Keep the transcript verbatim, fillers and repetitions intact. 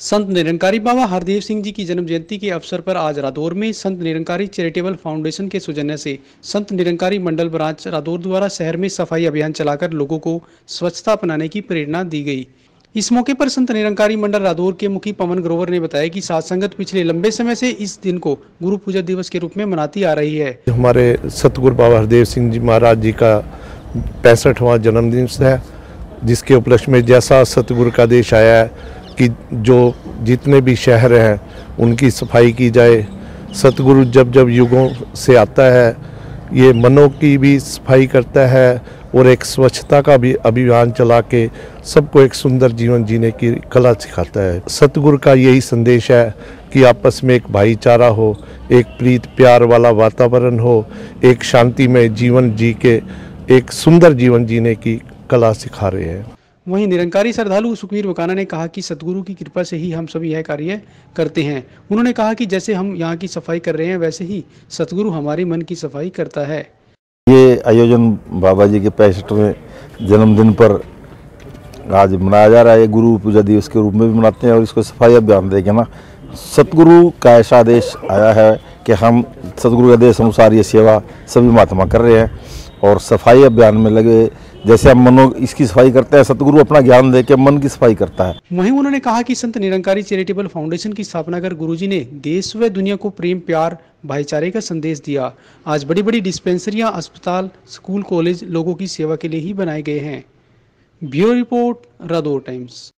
संत निरंकारी बाबा हरदेव सिंह जी की जन्म जयंती के अवसर पर आज रादौर में संत निरंकारी चैरिटेबल फाउंडेशन के सौजन्य से संत निरंकारी मंडल ब्रांच रादौर द्वारा शहर में सफाई अभियान चलाकर लोगों को स्वच्छता अपनाने की प्रेरणा दी गई। इस मौके पर संत निरंकारी मंडल रादौर के मुखी पवन ग्रोवर ने बताया कि साध संगत पिछले लंबे समय से इस दिन को गुरु पूजा दिवस के रूप में मनाती आ रही है। हमारे सतगुरु बाबा हरदेव सिंह जी महाराज जी का पैंसठवां जन्मदिन है, जिसके उपलक्ष्य में जैसा सतगुरु का आदेश आया है कि जो जितने भी शहर हैं उनकी सफाई की जाए। सतगुरु जब जब युगों से आता है, ये मनों की भी सफाई करता है और एक स्वच्छता का भी अभियान चला के सबको एक सुंदर जीवन जीने की कला सिखाता है। सतगुरु का यही संदेश है कि आपस में एक भाईचारा हो, एक प्रीत प्यार वाला वातावरण हो, एक शांति में जीवन जी के एक सुंदर जीवन जीने की कला सिखा रहे हैं। वहीं निरंकारी श्रद्धालु सुखवीर वकाना ने कहा कि सतगुरु की कृपा से ही हम सभी यह कार्य करते हैं। उन्होंने कहा कि जैसे हम यहाँ की सफाई कर रहे हैं, वैसे ही सतगुरु हमारे मन की सफाई करता है। ये आयोजन बाबा जी के पैंसठवें जन्मदिन पर आज मनाया जा रहा है। गुरु पूजा दिवस के रूप में भी मनाते हैं और इसको सफाई अभियान देके ना सतगुरु का ऐसा आदेश आया है कि हम सतगुरु के आदेश अनुसार ये सेवा सभी महात्मा कर रहे हैं और सफाई अभियान में लगे। जैसे हम मनो इसकी सफाई करते हैं, सतगुरु अपना ज्ञान दे के मन की सफाई करता है। वहीं उन्होंने कहा कि संत निरंकारी चैरिटेबल फाउंडेशन की स्थापना कर गुरुजी ने देश व दुनिया को प्रेम प्यार भाईचारे का संदेश दिया। आज बड़ी बड़ी डिस्पेंसरियां, अस्पताल, स्कूल, कॉलेज लोगों की सेवा के लिए ही बनाए गए हैं। Bureau report, Radaur times.